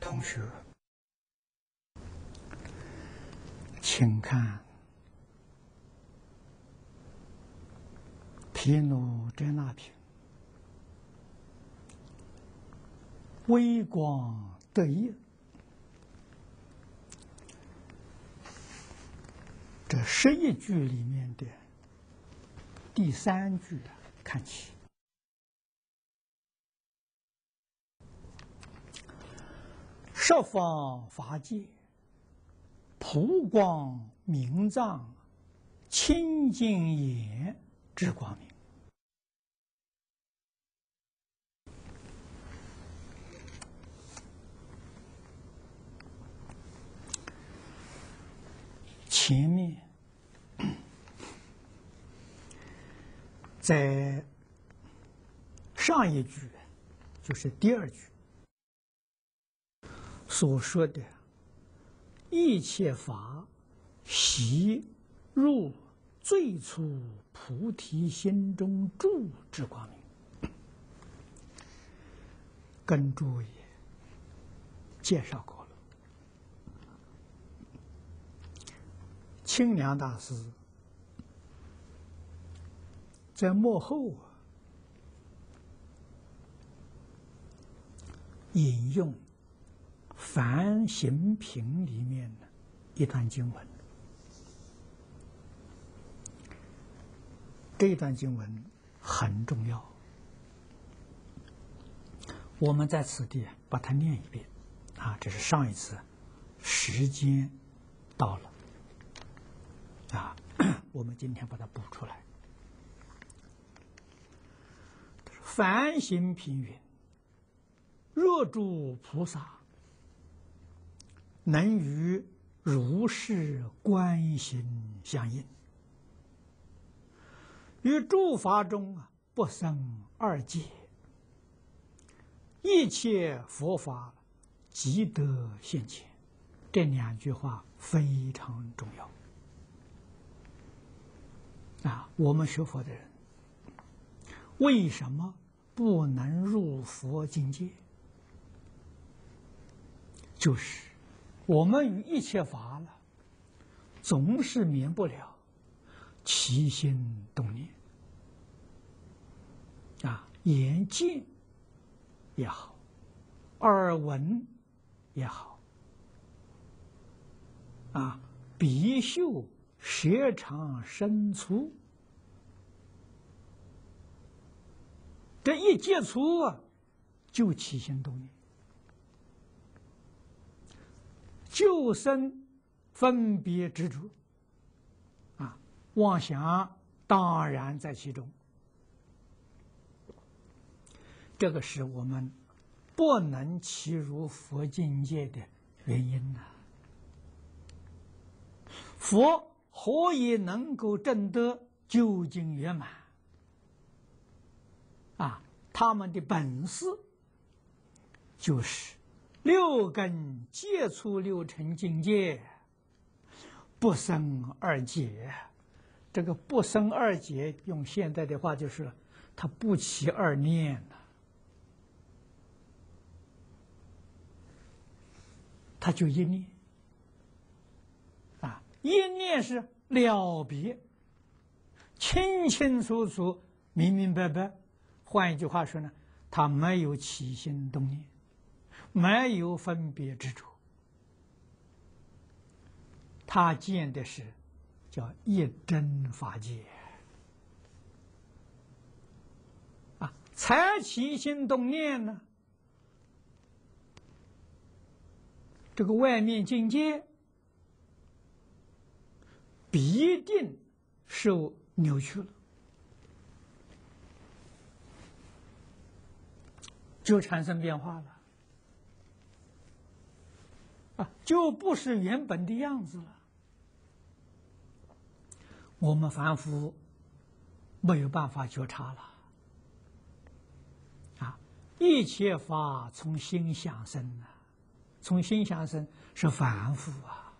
同学，请看毗卢遮那品，微光得意。这11句里面的第3句看起，十方法界，普光明藏，清净眼之光明。前面在上一句，就是第2句所说的一切法悉入最初菩提心中住之光明，跟诸位介绍过了。清凉大师在末后引用《梵行品》里面的一段经文，这一段经文很重要，我们在此地把它念一遍啊，这是上一次时间到了啊，我们今天把它补出来。梵行品云：若诸菩萨能与如是观行相应，于诸法中不生二界，一切佛法即得现前。这2句话非常重要啊！我们学佛的人为什么不能入佛境界？就是我们与一切法了，总是免不了起心动念啊，眼见也好，耳闻也好，啊，鼻嗅舌尝身触，这一接触就起心动念，就生分别执着啊，妄想当然在其中。这个是我们不能起入佛境界的原因呐。佛何以能够证得究竟圆满啊？他们的本事就是6根接触6尘境界，不生二界。这个不生二界，用现在的话就是他不起二念了，他就一念啊，一念是了别，清清楚楚，明明白白。换一句话说呢，他没有起心动念，没有分别执着，他见的是叫一真法界啊，才起心动念呢，这个外面境界必定受扭曲了，就产生变化了啊，就不是原本的样子了。我们凡夫没有办法觉察了啊！一切法从心想生啊，从心想生是凡夫啊。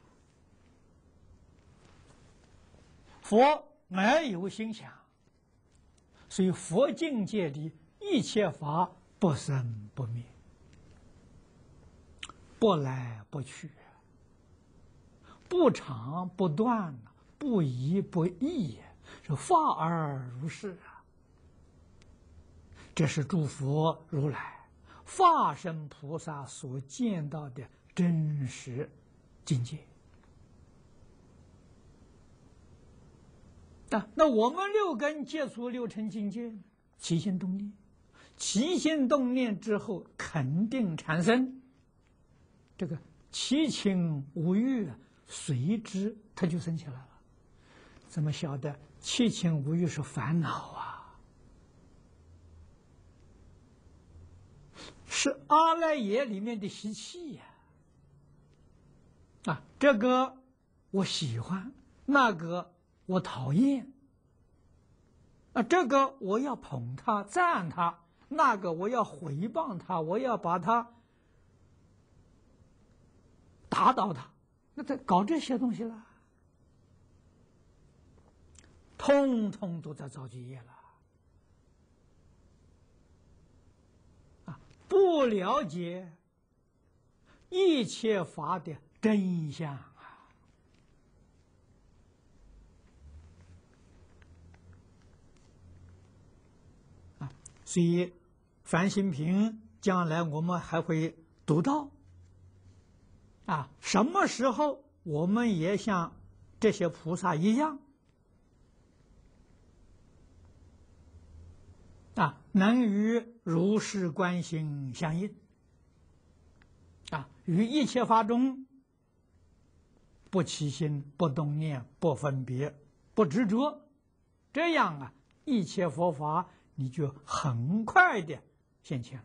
佛没有心想，所以佛境界里一切法不生不灭。 不来不去，不长不断，不移不异，是法而如是啊。这是诸佛如来、法身菩萨所见到的真实境界。那我们六根接触六尘境界，起心动念，起心动念之后肯定产生这个七情五欲，随之它就生起来了。怎么晓得七情五欲是烦恼啊？是阿赖耶里面的习气呀！这个我喜欢，那个我讨厌，这个我要捧他赞他，那个我要毁谤他，我要把他打倒他，那他搞这些东西了，通通都在造罪业了。不了解一切法的真相所以梵行品将来我们还会读到什么时候我们也像这些菩萨一样能与如是观心相应于一切法中不起心不动念不分别不执着，这样一切佛法你就很快的现前了。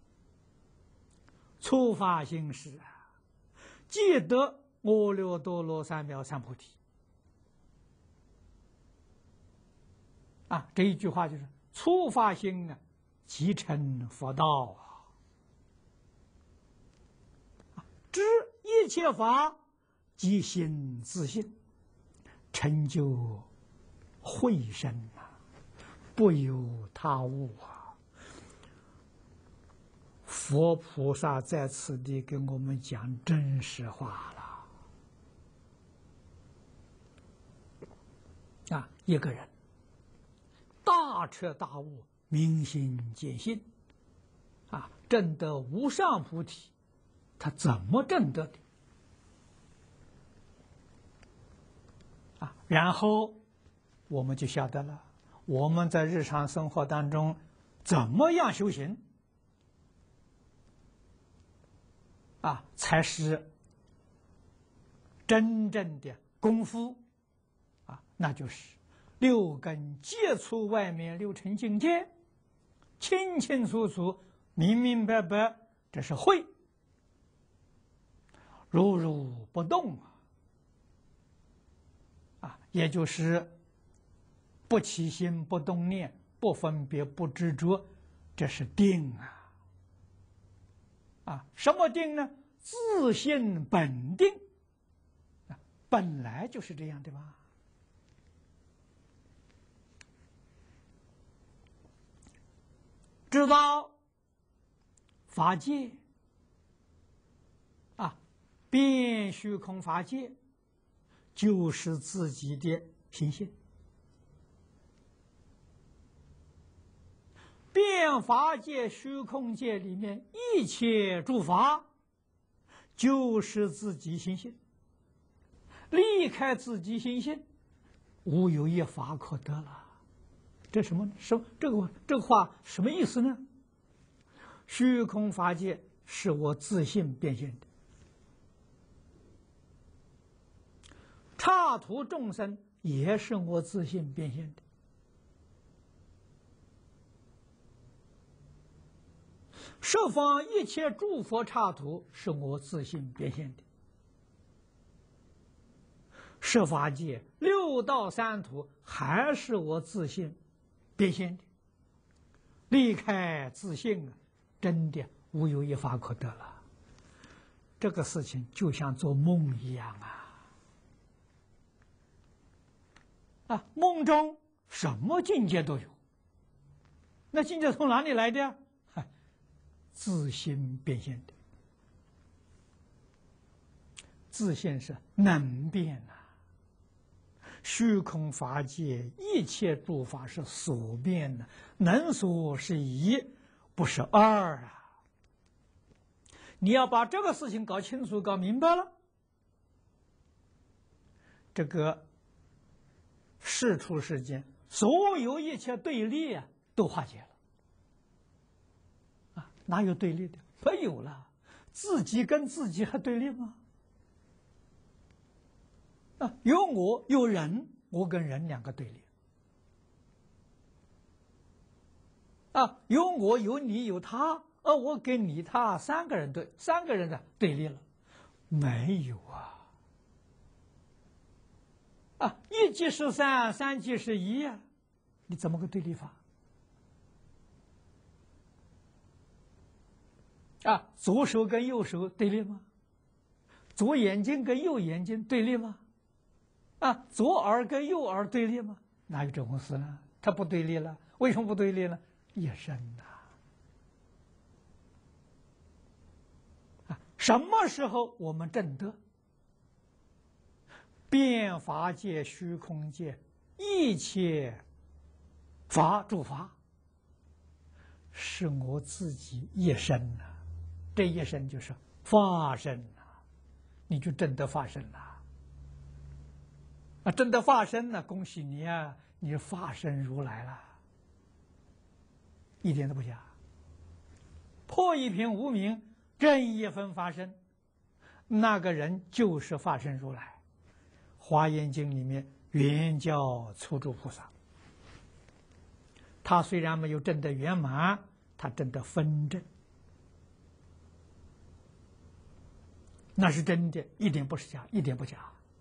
初发心时即得阿耨多罗三藐三菩提这一句话就是初发心即成佛道知一切法即心自性，成就慧身不由他物佛菩萨在此地给我们讲真实话了一个人大彻大悟，明心见性证得无上菩提，他怎么证得的然后我们就晓得了，我们在日常生活当中怎么样修行才是真正的功夫那就是六根接触外面六尘境界，清清楚楚明明白白，这是慧，如如不动也就是不起心不动念不分别不执着，这是定什么定呢？自性本定本来就是这样的吧。知道法界遍虚空法界就是自己的心性，遍法界虚空界里面一切诸法就是自己心性，离开自己心性无有一法可得了。这这个话什么意思呢？虚空法界是我自性变现的，刹土众生也是我自性变现的，十方一切诸佛刹土是我自性变现的，十法界六道三土还是我自性变现的，离开自性真的无有一法可得了。这个事情就像做梦一样梦中什么境界都有，那境界从哪里来的？自心变现的自性是能变呐、虚空法界一切诸法是所变的，能所是一，不是二啊！你要把这个事情搞清楚、搞明白了，这个世出世间所有一切对立啊，都化解了啊！哪有对立的？没有了。自己跟自己还对立吗？啊，有我有人，我跟人两个对立。啊，有我有你有他，我跟你他三个人的对立了，没有啊！啊，一即是三，三即是一啊，你怎么个对立法？啊，左手跟右手对立吗？左眼睛跟右眼睛对立吗？啊，左耳跟右耳对立吗？哪有这种事呢？它不对立了，为什么不对立呢？一生呐！啊，什么时候我们证得变法界、虚空界一切法诸法，是我自己一生呐、这一生就是法身呐、你就证得法身了。啊，证得法身呢，恭喜你啊，你法身如来了，一点都不假。破一品无明，证一分法身，那个人就是法身如来。华严经里面原教初住菩萨，他虽然没有证得圆满，他证得分证，那是真的，一点不是假，一点不假。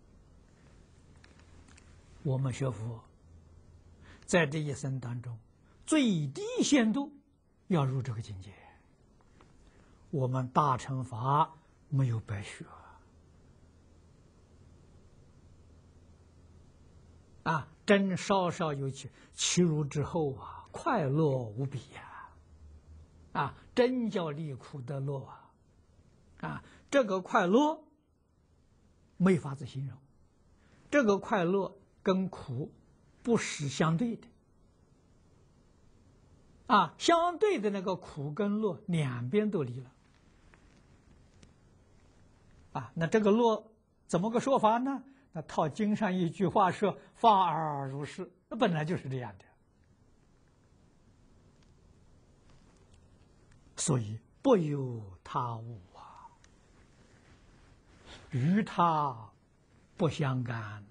我们学佛，在这一生当中，最低限度要入这个境界。我们大乘法没有白学啊！真稍稍有起入之后啊，快乐无比呀！啊，真叫离苦得乐啊！啊，这个快乐没法子形容，这个快乐跟苦不是相对的啊，相对的那个苦跟乐两边都离了啊。那这个乐怎么个说法呢？那套经上一句话说：“法尔如是。”那本来就是这样的，所以不有他物啊，与他不相干。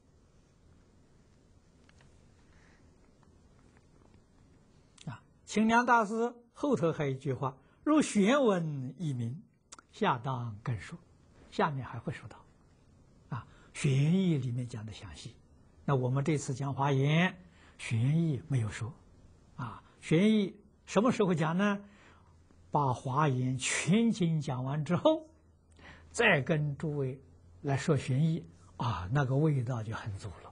清凉大师后头还有一句话：“如玄文一明，下当更说。”下面还会说到，啊，玄义里面讲的详细。那我们这次讲华严，玄义没有说，啊，玄义什么时候讲呢？把华严全经讲完之后，再跟诸位来说玄义，啊，那个味道就很足了。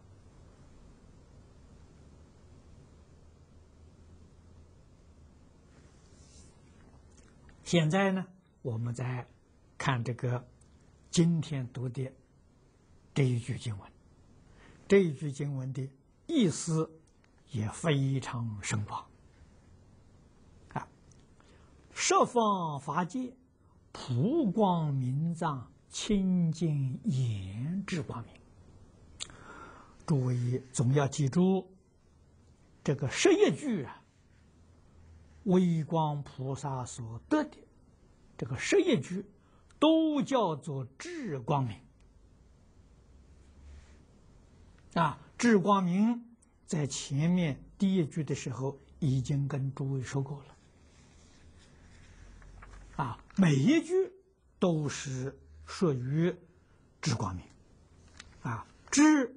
现在呢，我们再看这个今天读的这一句经文，这一句经文的意思也非常深广啊！十方法界，普光明藏，清净严智光明。诸位总要记住，这个11句啊，微光菩萨所得的这个11句，都叫做智光明啊！智光明在前面第一句的时候已经跟诸位说过了啊，每一句都是属于智光明啊，智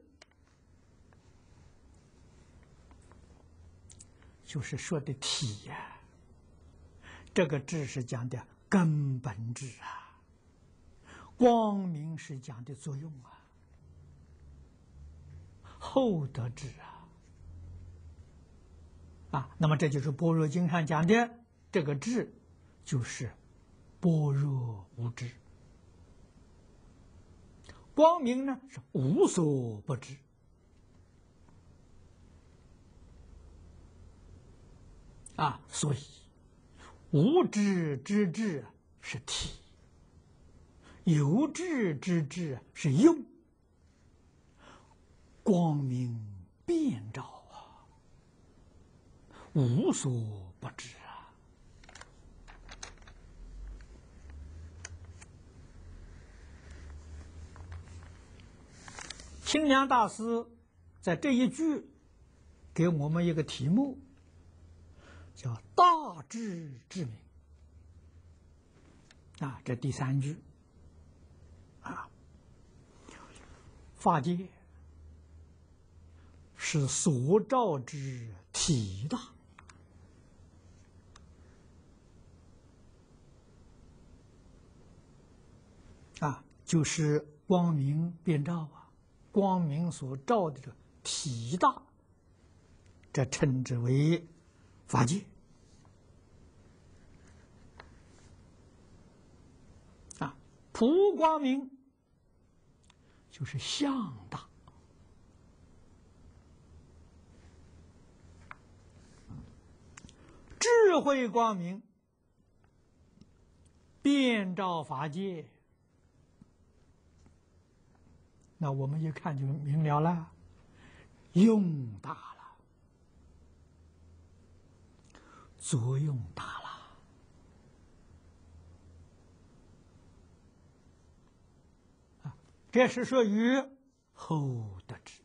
就是说的体呀、这个智是讲的根本智啊，光明是讲的作用啊，厚德智啊，那么这就是般若经上讲的这个智，就是般若无智光明呢是无所不知。所以无智之智是体，有智之智是用。光明遍照啊，无所不知啊。清凉大师在这一句给我们一个题目，叫大智之明。这第三句法界是所照之体大，就是光明遍照光明所照的这体大，这称之为法界。普光明就是相大，智慧光明遍照法界。那我们一看就明了了，用大了，作用大了。这是属于后得智。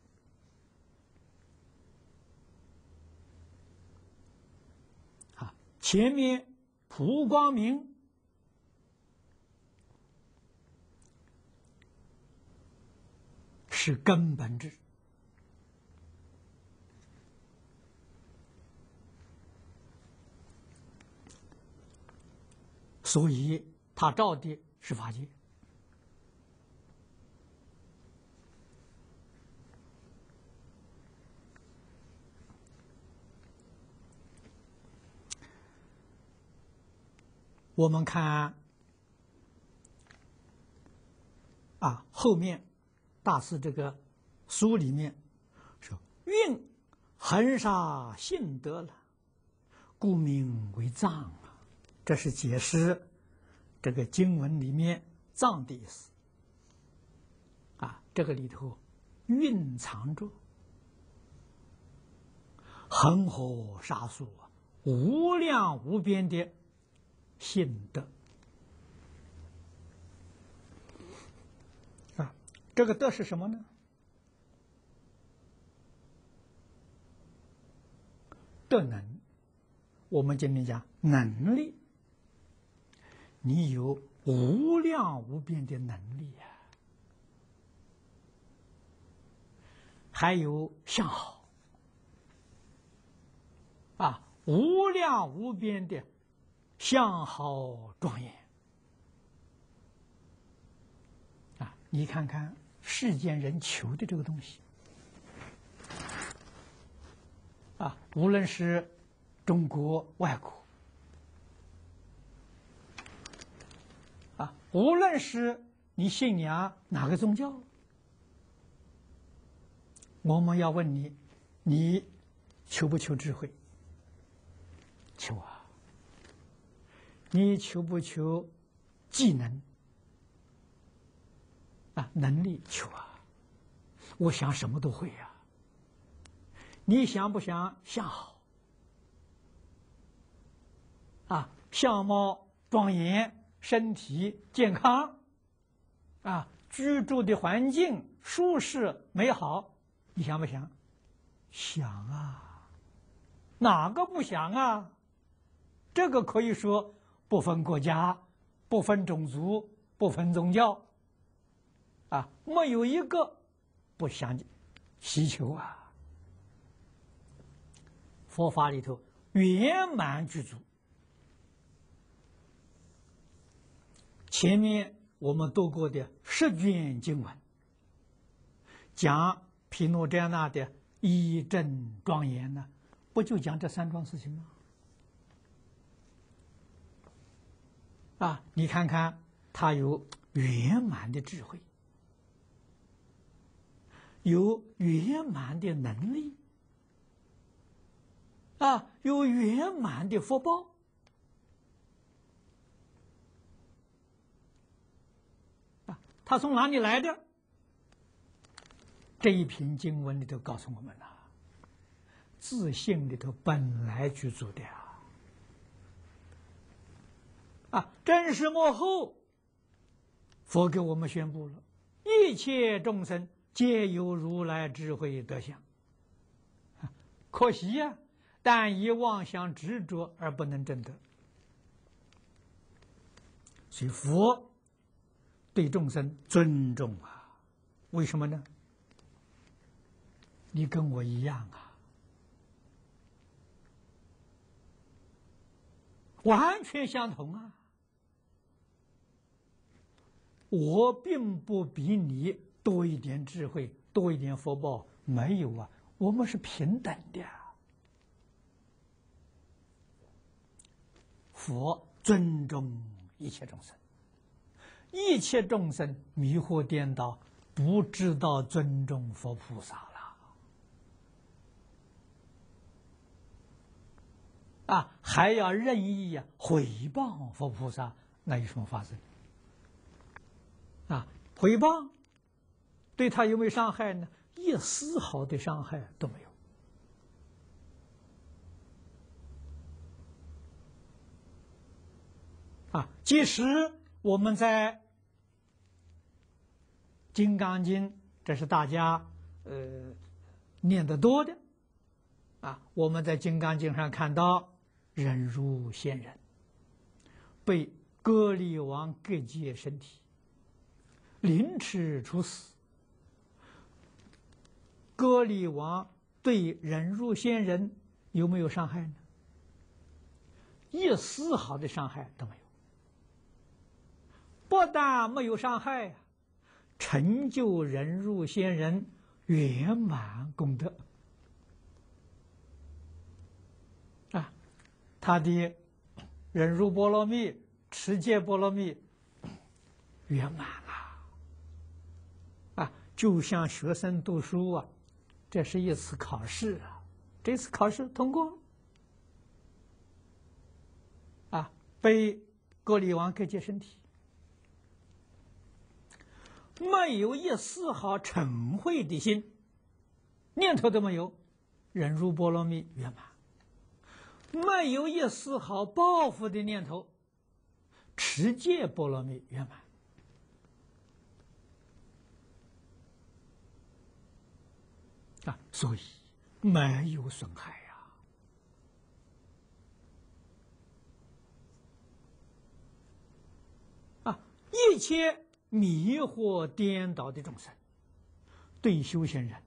前面普光明是根本智，所以他照的是法界。我们看后面大师这个书里面说，蕴恒沙性德了，故名为藏这是解释这个经文里面藏的意思。这个里头蕴藏着恒河沙数无量无边的性德。这个德是什么呢？德能，我们今天讲能力，你有无量无边的能力还有相好无量无边的相好庄严你看看世间人求的这个东西无论是中国外国无论是你信仰哪个宗教，我们要问你，你求不求智慧？求你求不求技能能力？求我想什么都会你想不想相好相貌庄严，身体健康居住的环境舒适美好，你想不想？想哪个不想这个可以说不分国家，不分种族，不分宗教没有一个不想祈求佛法里头圆满具足。前面我们读过的10卷经文，讲毗卢遮那的一真庄严呢，不就讲这3桩事情吗？你看看他有圆满的智慧有圆满的能力，有圆满的福报。他从哪里来的？这一篇经文里头告诉我们了，自信里头本来具足的真实末后，佛给我们宣布了，一切众生皆有如来智慧德相。可惜呀，但以妄想执着而不能证得。所以佛对众生尊重为什么呢？你跟我一样完全相同我并不比你多一点智慧，多一点福报，没有我们是平等的。佛尊重一切众生，一切众生迷惑颠倒，不知道尊重佛菩萨了。还要任意毁谤佛菩萨，那有什么法子？毁谤对他有没有伤害呢？一丝毫的伤害都没有。即使我们在《金刚经》，这是大家念得多的我们在《金刚经》上看到，忍辱仙人被歌利王各界身体凌迟处死。歌利王对忍辱仙人有没有伤害呢？一丝毫的伤害都没有。不但没有伤害成就忍辱仙人圆满功德他的忍辱波罗蜜、持戒波罗蜜圆满了就像学生读书这是一次考试这次考试通过被歌利王各界身体，没有一丝毫嗔恚的心，念头都没有，忍辱波罗蜜圆满。没有一丝毫报复的念头，持戒波罗蜜圆满所以没有损害一切迷惑颠倒的众生，对修行人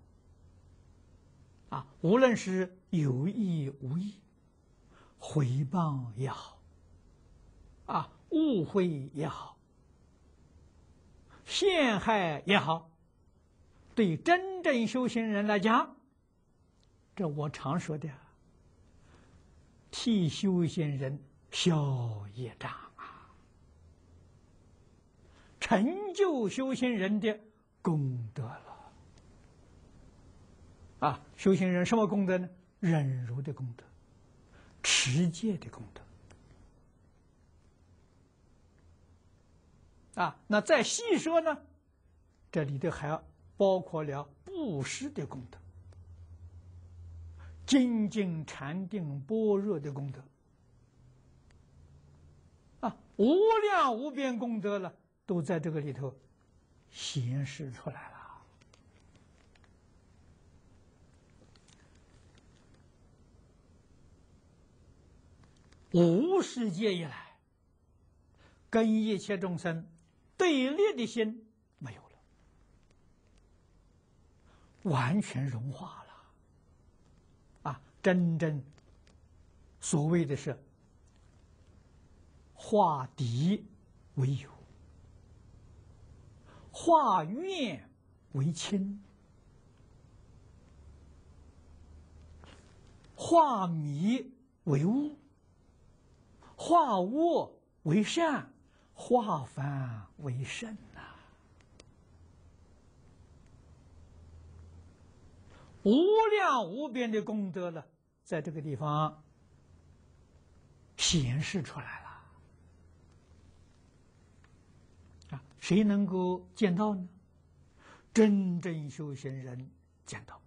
无论是有意无意，毁谤也好误会也好，陷害也好，对真正修行人来讲，这我常说的替修行人消业障成就修行人的功德了修行人什么功德呢？忍辱的功德，持戒的功德那再细说呢，这里头还包括了布施的功德，精进禅定般若的功德无量无边功德了，都在这个里头显示出来了。无世界以来，跟一切众生对立的心没有了，完全融化了真正所谓的是化敌为友，化怨为亲，化迷为悟，化恶为善，化繁为圣无量无边的功德了，在这个地方显示出来了。啊，谁能够见到呢？真正修行人见到，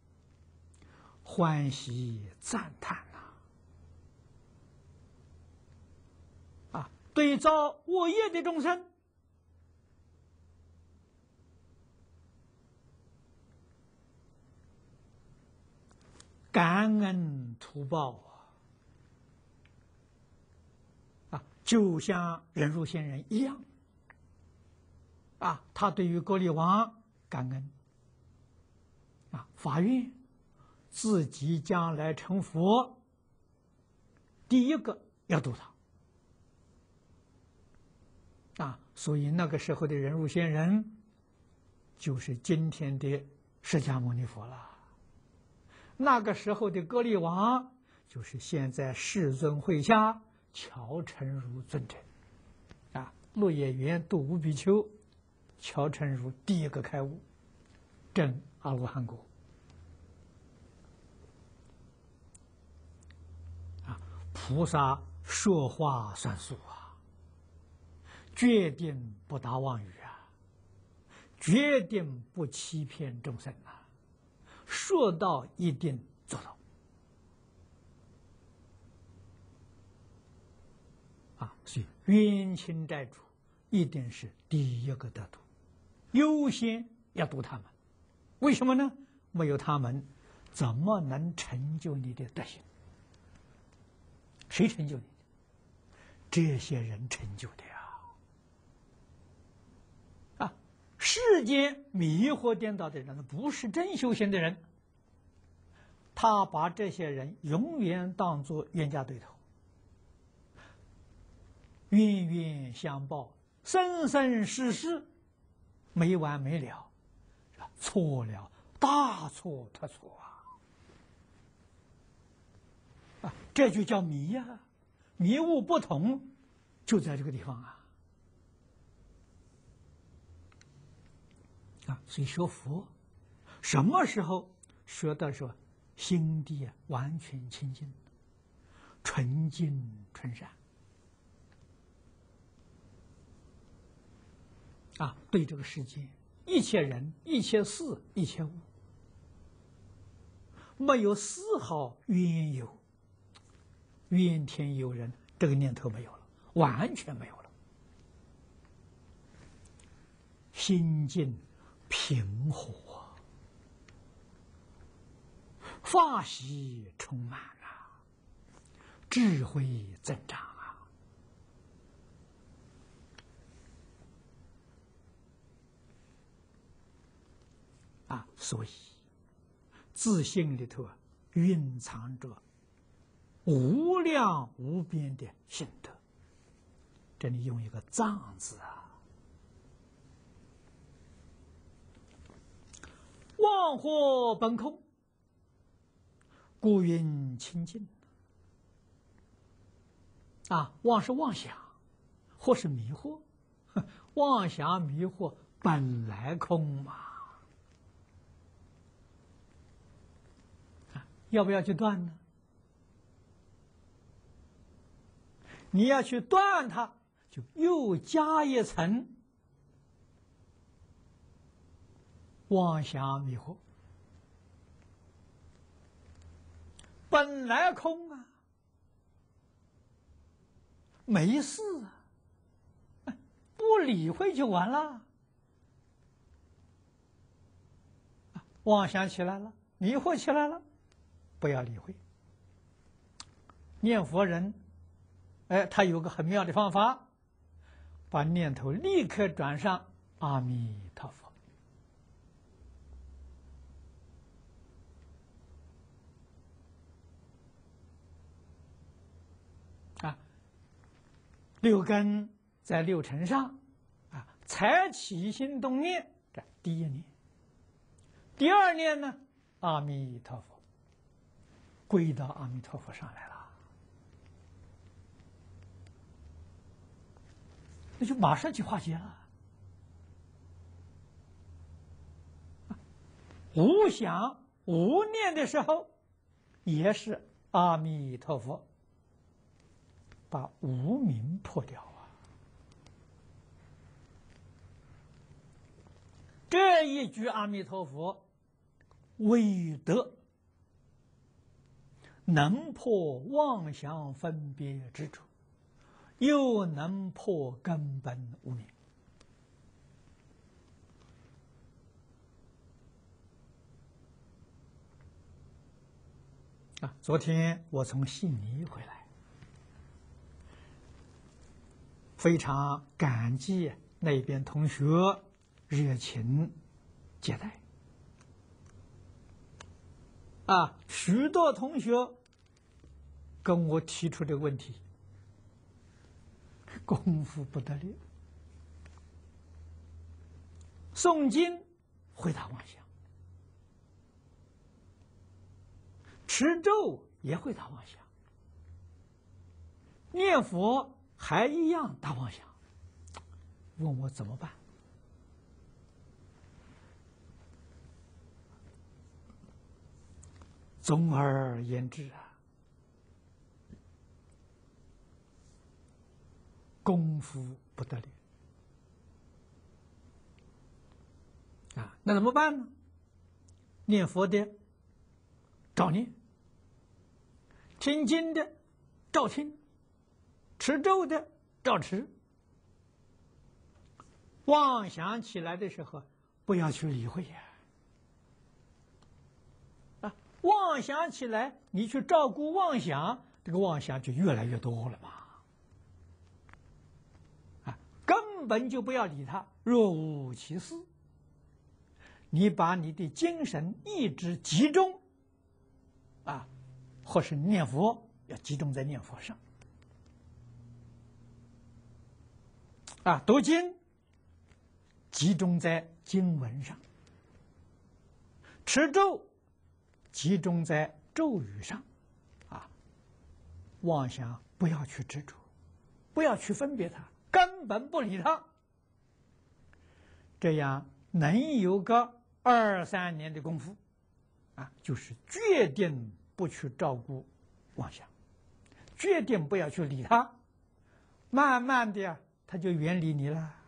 欢喜赞叹呐！啊，对遭恶业的众生，感恩图报啊，就像忍辱仙人一样啊，他对于歌利王感恩啊，发愿自己将来成佛，第一个要度他啊，所以那个时候的忍辱仙人就是今天的释迦牟尼佛了。那个时候的歌利王就是现在世尊会下乔成如尊者啊，鹿野园度无比丘，乔成如第一个开悟，证阿罗汉果啊，菩萨说话算数啊，决定不打妄语啊，决定不欺骗众生啊，说到一定做到啊，所以冤亲债主一定是第一个得度，优先要度他们。为什么呢？没有他们，怎么能成就你的德行？谁成就你的？这些人成就的呀！啊，世间迷惑颠倒的人，不是真修行的人，他把这些人永远当作冤家对头，冤冤相报，生生世世没完没了，错了，大错特错啊！这就叫迷呀，迷悟不同，就在这个地方啊！啊，所以学佛，什么时候学的时候，心地完全清净，纯净纯善啊！对这个世界，一切人、一切事、一切物，没有丝毫冤尤、怨天尤人这个念头没有了，完全没有了，心境平和，法喜充满啊，智慧增长啊！所以自信里头蕴藏着无量无边的心得。这里用一个藏字啊，妄惑本空，故云清净啊。妄是妄想，或是迷惑，妄想迷惑本来空嘛。要不要去断呢？你要去断它，就又加一层妄想迷惑。本来空啊，没事啊，不理会就完了。妄想起来了，迷惑起来了，不要理会。念佛人，他有个很妙的方法，把念头立刻转上阿弥陀佛。啊，六根在六尘上，啊，才起心动念，这第一念。第二念呢，阿弥陀佛，归到阿弥陀佛上来了，那就马上就化解了。无想无念的时候，也是阿弥陀佛把无明破掉啊。这一句阿弥陀佛，为得能破妄想分别执着，又能破根本无明。昨天我从悉尼回来，非常感激那边同学热情接待。许多同学跟我提出的问题，功夫不得了。诵经回答妄想，持咒也会打妄想，念佛还一样打妄想，问我怎么办？总而言之功夫不得了那怎么办呢？念佛的照念，听经的照听，持咒的照持。妄想起来的时候，不要去理会妄想起来，你去照顾妄想，这个妄想就越来越多了嘛。根本就不要理它，若无其事。你把你的精神意志集中或是念佛，要集中在念佛上读经集中在经文上，持咒集中在咒语上妄想不要去执着，不要去分别它，根本不理它，这样能有个2-3年的功夫就是决定不去照顾妄想，决定不要去理它，慢慢的它就远离你了。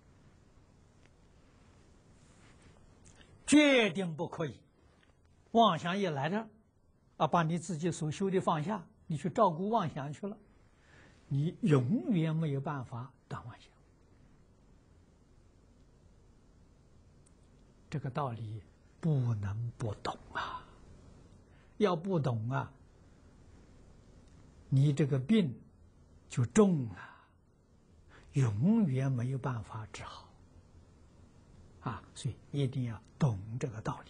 决定不可以，妄想一来了把你自己所修的放下，你去照顾妄想去了，你永远没有办法断妄想。这个道理不能不懂要不懂你这个病就重了，永远没有办法治好所以一定要懂这个道理。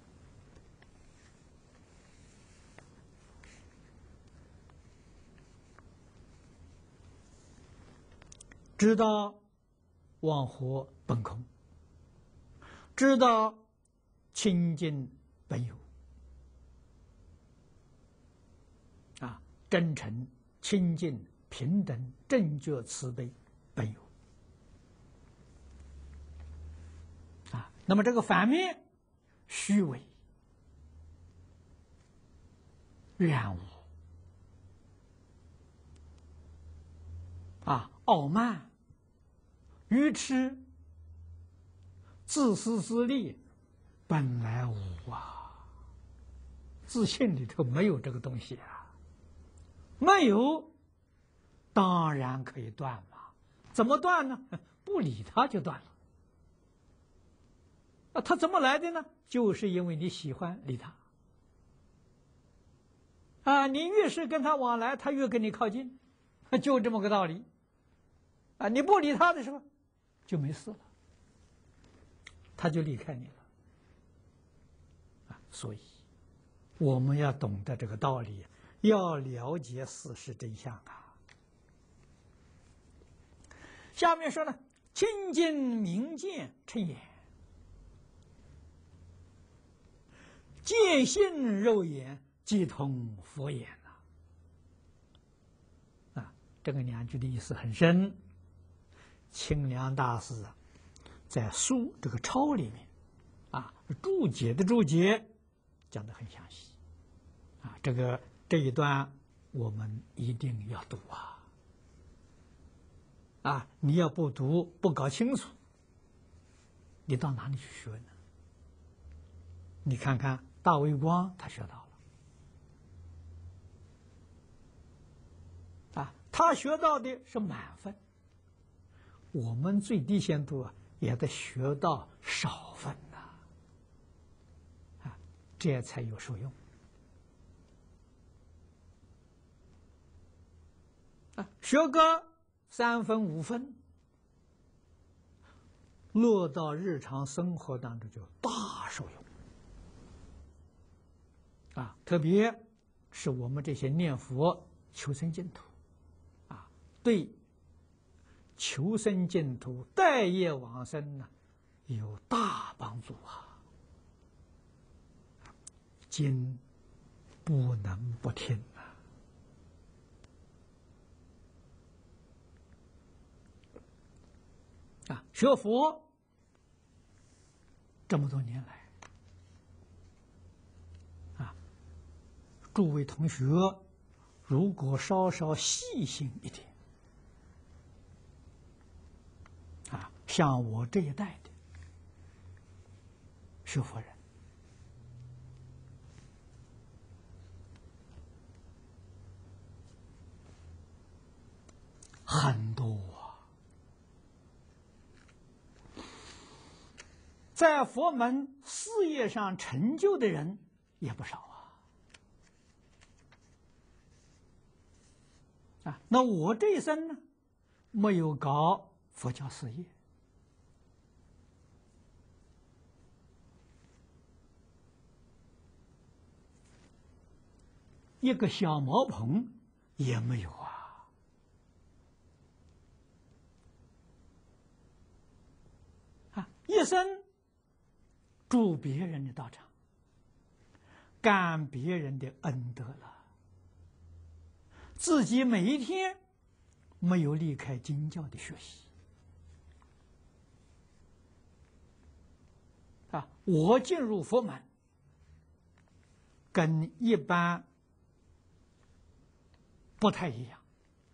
知道妄惑本空，知道清净本有真诚、清净、平等、正觉、慈悲本有那么这个反面，虚伪、染污傲慢、愚痴、自私自利，本来无自信里头没有这个东西没有，当然可以断嘛。怎么断呢？不理他就断了他怎么来的呢？就是因为你喜欢理他你越是跟他往来，他越跟你靠近就这么个道理你不理他的时候就没事了，他就离开你了所以我们要懂得这个道理，要了解事实真相下面说呢，清净明见称眼，见性肉眼即同佛眼这个2句的意思很深。清凉大师在书这个抄里面注解的注解讲得很详细啊。这一段我们一定要读啊！你要不读不搞清楚，你到哪里去学呢？你看看大微光他学到了啊，他学到的是满分，我们最低限度也得学到少分啊，这才有受用啊。学个3分5分，落到日常生活当中就大受用啊！特别是我们这些念佛求生净土啊，对求生净土、待业往生呢有大帮助啊！经不能不听啊！学佛这么多年来啊，诸位同学如果稍稍细心一点啊，像我这一代的学佛人，很多在佛门事业上成就的人也不少啊！那我这一生呢，没有搞佛教事业，一个小茅棚也没有一生助别人的道场，干别人的恩德了，自己每一天没有离开经教的学习啊！我进入佛门，跟一般不太一样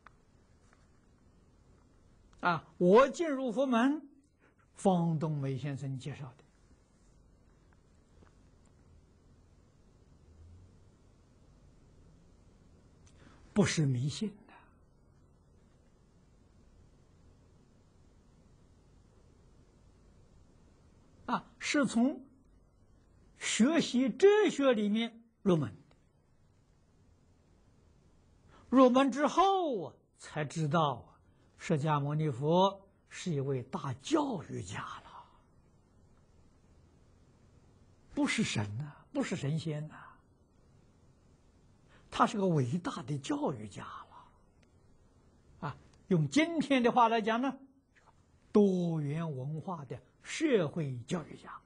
啊！我进入佛门，方东梅先生介绍的。不是迷信的啊，是从学习哲学里面入门的。入门之后才知道释迦牟尼佛是一位大教育家了，不是神不是神仙他是个伟大的教育家了啊！用今天的话来讲呢，多元文化的社会教育家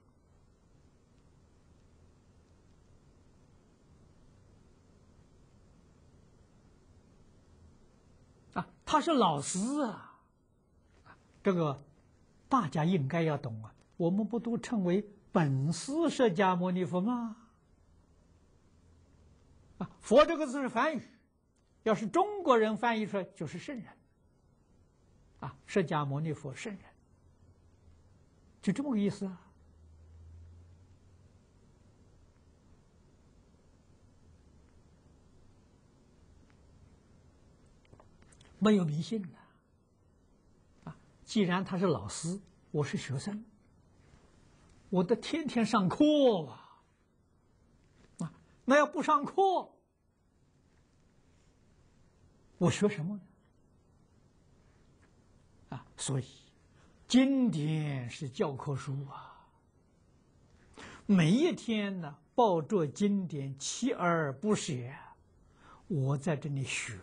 啊，他是老师这个大家应该要懂我们不都称为本师释迦牟尼佛吗？佛这个字是梵语，要是中国人翻译出来就是圣人释迦牟尼佛圣人，就这么个意思没有迷信既然他是老师，我是学生，我得天天上课那要不上课，我学什么呢？所以经典是教科书每一天呢，抱着经典锲而不舍，我在这里学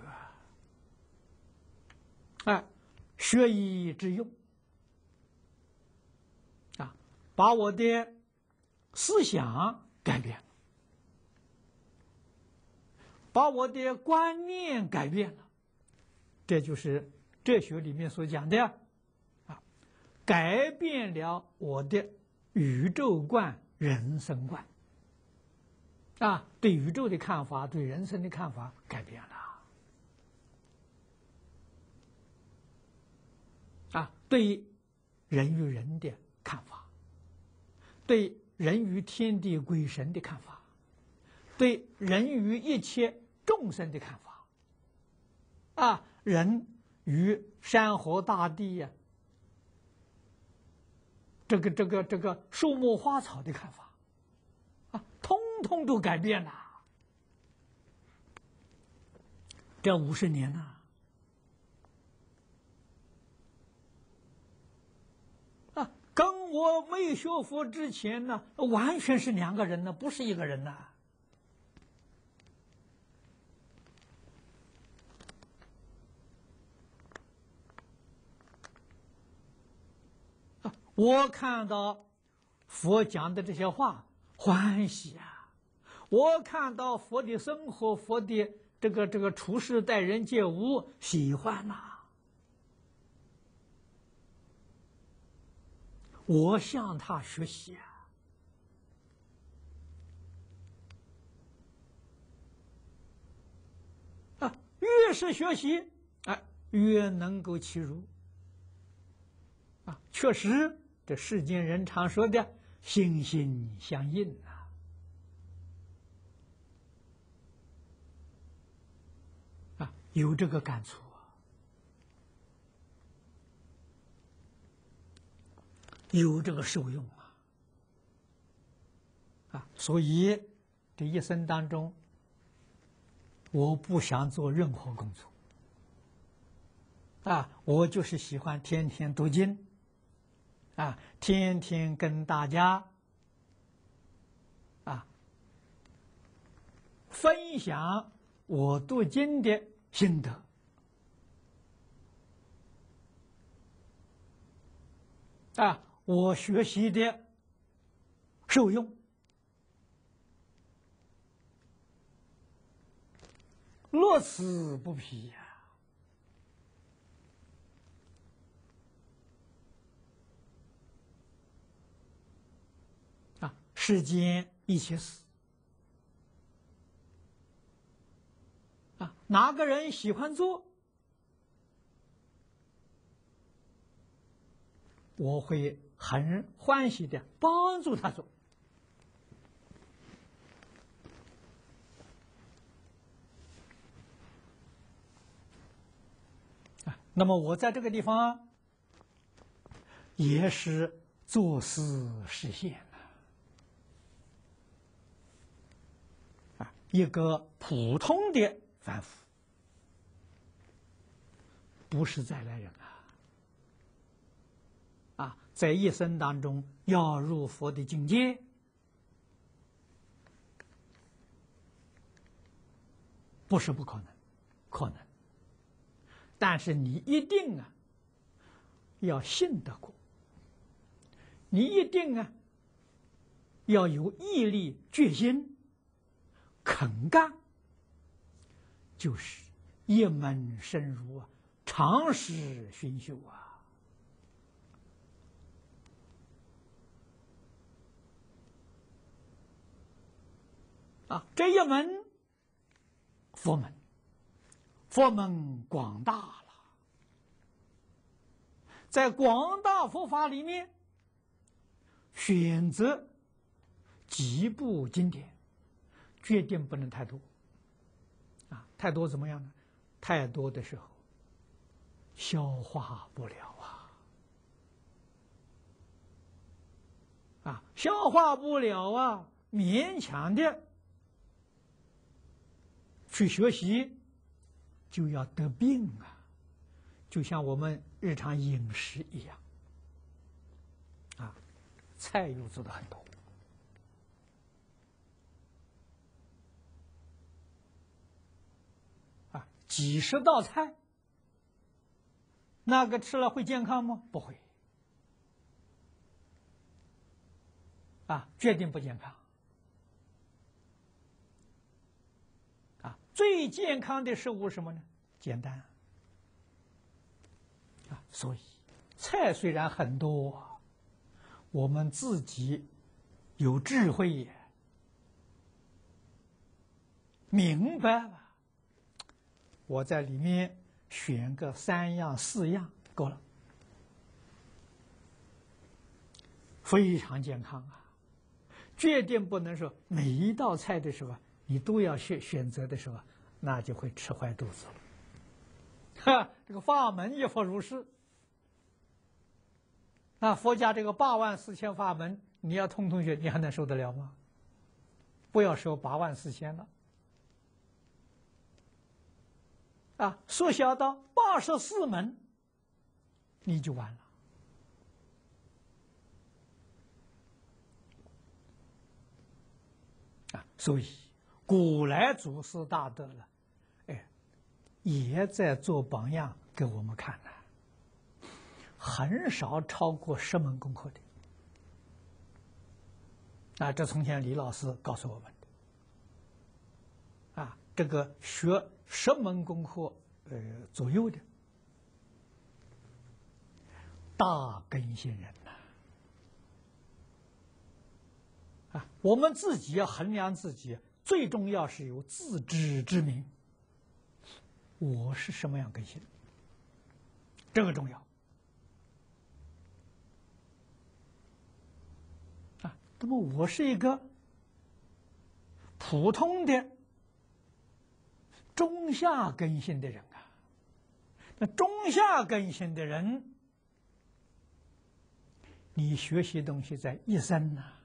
学以致用把我的思想改变了，把我的观念改变了，这就是哲学里面所讲的改变了我的宇宙观、人生观对宇宙的看法，对人生的看法改变了。对人与人的看法，对人与天地鬼神的看法，对人与一切众生的看法，人与山河大地呀，这个树木花草的看法，通通都改变了。这50年呐，跟我没有学佛之前呢，完全是2个人呢，不是一个人呐。我看到佛讲的这些话，欢喜啊！我看到佛的生活，佛的这个处事待人接物，喜欢呐。我向他学习越是学习越能够契入确实，这世间人常说的心心相印有这个感触有这个受用所以这一生当中，我不想做任何工作我就是喜欢天天读经天天跟大家分享我读经的心得我学习的受用，乐此不疲世间一切事哪个人喜欢做，我会很欢喜的帮助他做那么我在这个地方也是做事实现一个普通的凡夫，不是再来人在一生当中要入佛的境界，不是不可能，可能，但是你一定要信得过，你一定要有毅力、决心、肯干，就是一门深入长时熏修这一门佛门，佛门广大了，在广大佛法里面选择几部经典，决定不能太多太多怎么样呢？太多的时候消化不了消化不了勉强的去学习，就要得病就像我们日常饮食一样菜又做的很多几十道菜，那个吃了会健康吗？不会决定不健康最健康的食物是什么呢？简单所以菜虽然很多我们自己有智慧明白了，我在里面选个3样4样够了，非常健康啊！决定不能说每一道菜的时候你都要选择的时候，那就会吃坏肚子了。哈，这个法门亦复如是。那佛家这个84000法门，你要通通学，你还能受得了吗？不要说84000了，啊，缩小到84门，你就完了。啊，所以古来祖师大德了，哎，也在做榜样给我们看呢。很少超过10门功课的，啊，这从前李老师告诉我们的，啊，这个学10门功课，左右的大根性人呐，啊，我们自己要衡量自己，最重要是有自知之明，我是什么样根性，这个重要。那么我是一个普通的中下根性的人啊，那中下根性的人，你学习东西在一生啊，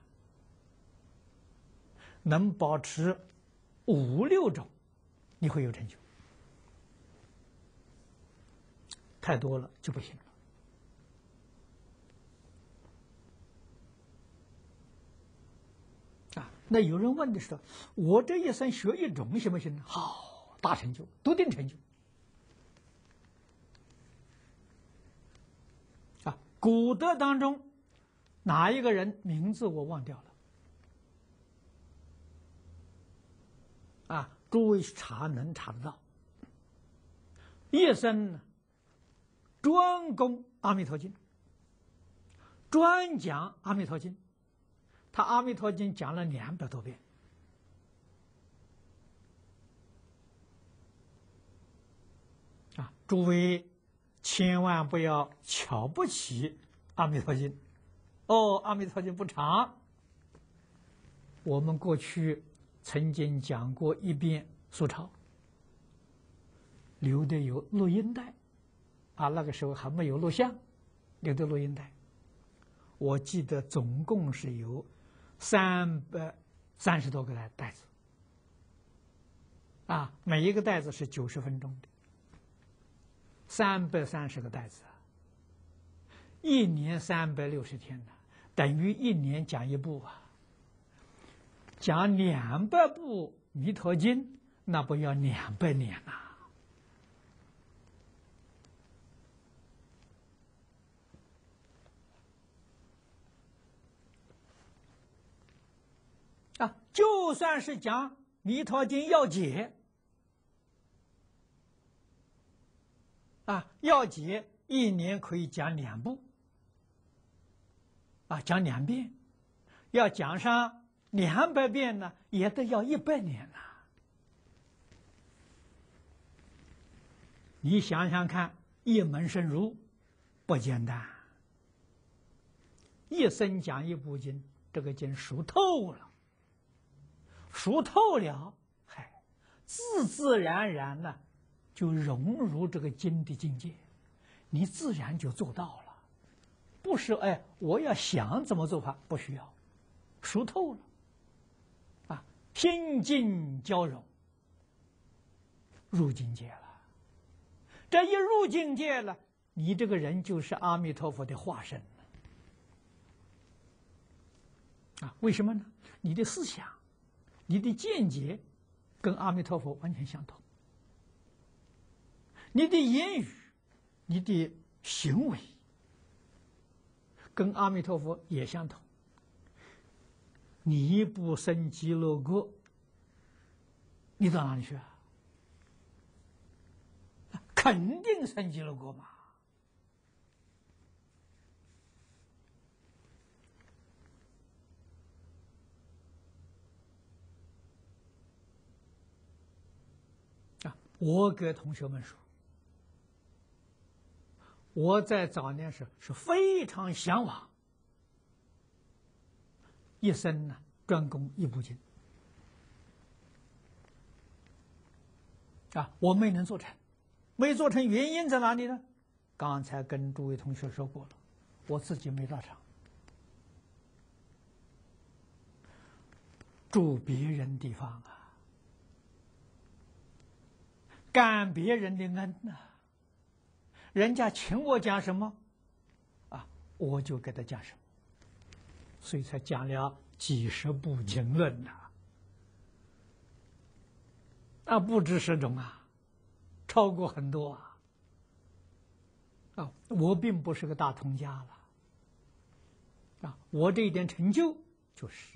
能保持5、6种，你会有成就。太多了就不行了。那有人问的是，我这一生学1种行不行呢？好，大成就，笃定成就。啊，古德当中哪一个人名字我忘掉了？啊，诸位查能查得到。一生呢，专攻阿弥陀经，专讲阿弥陀经。他《阿弥陀经》讲了200多遍，啊，诸位千万不要瞧不起《阿弥陀经》。哦，《阿弥陀经》不长，我们过去曾经讲过1遍苏钞，留的有录音带，啊，那个时候还没有录像，留的录音带，我记得总共是有330多个袋子，啊，每一个袋子是90分钟的，330个袋子，1年360天呢，等于1年讲1部啊。讲200部《弥陀经》，那不要200年呐。啊，就算是讲《弥陀经》要解，啊，要解1年可以讲2部，啊，讲2遍，要讲上200遍呢，也得要100年呐。你想想看，一门深入不简单，一生讲1部经，这个经熟透了。熟透了，嗨，自自然然呢，就融入这个经的境界，你自然就做到了。不是哎，我要想怎么做法，不需要，熟透了，啊，心境交融，入境界了。这一入境界了，你这个人就是阿弥陀佛的化身了。啊，为什么呢？你的思想，你的见解跟阿弥陀佛完全相同，你的言语，你的行为跟阿弥陀佛也相同。你不生极乐国，你到哪里去啊？肯定生极乐国嘛。 我给同学们说，我在早年时是非常向往，一生呢专攻一部经啊，我没能做成，没做成原因在哪里呢？刚才跟诸位同学说过了，我自己没到场，助别人地方啊，感别人的恩呐、人家请我讲什么啊，我就给他讲什么，所以才讲了几十部经论呐、不止10种啊，超过很多啊。我并不是个大通家了，我这一点成就就是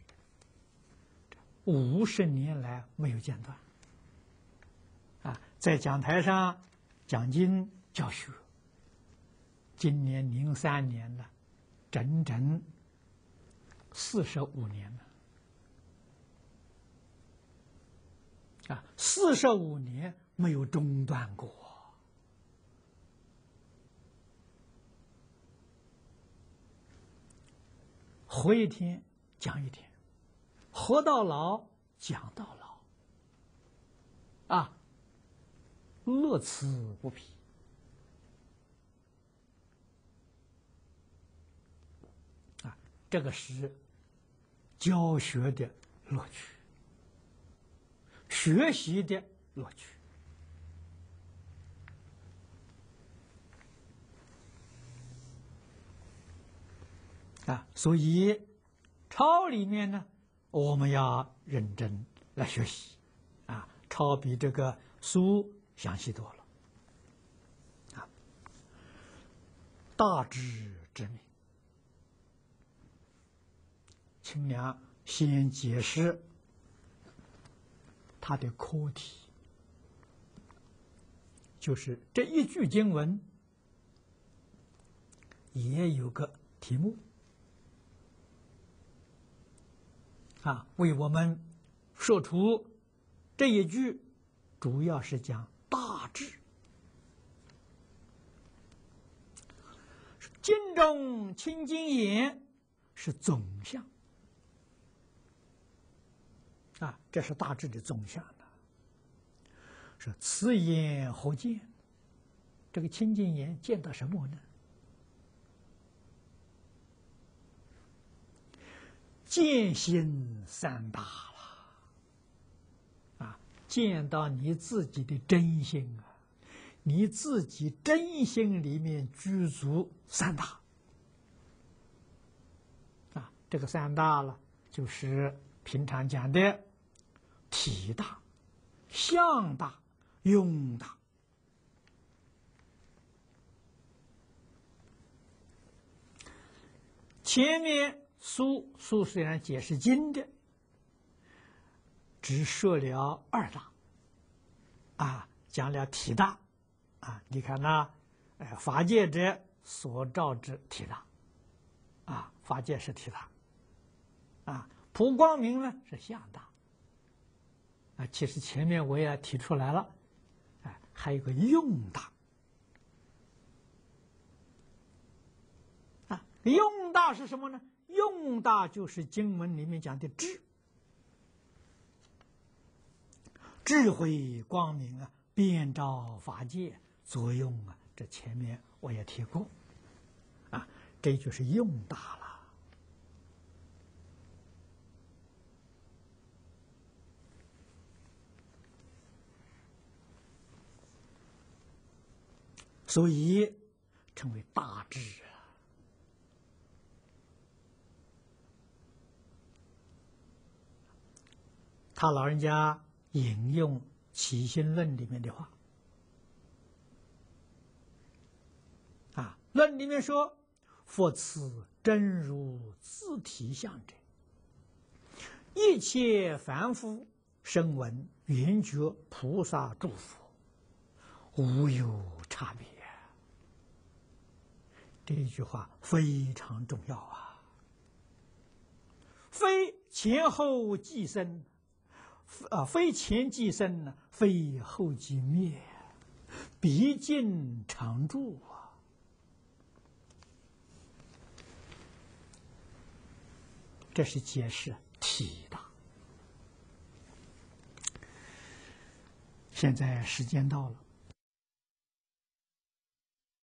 50年来没有间断，在讲台上讲经教学，今年03年了，整整45年了，45年没有中断过。活一天讲一天，活到老讲到老，乐此不疲。这个是教学的乐趣，学习的乐趣。所以抄里面呢，我们要认真来学习，抄比这个书详细多了，大致之明。清凉先解释它的课题，就是这一句经文也有个题目。为我们说出这一句，主要是讲大智。经中清净言是总相，这是大智的总相的。是此言何见？这个清净言见到什么呢？见心三大了，见到你自己的真心你自己真心里面具足三大，这个三大了，就是平常讲的体大、相大、用大。前面苏虽然解释经的，只说了2大，讲了体大，你看那，法界者所照之体大，法界是体大，普光明呢是相大，其实前面我也提出来了，还有个用大，用大是什么呢？用大就是经文里面讲的智慧光明遍照法界作用这前面我也提过，这就是用大了。所以称为大智他老人家引用《起心论》里面的话，论里面说：“佛此真如自体相者，一切凡夫声闻缘觉菩萨诸佛，无有差别。”这一句话非常重要非前后继生。 非前即生呢，非后即灭，毕竟常住啊。这是解释体大。现在时间到了。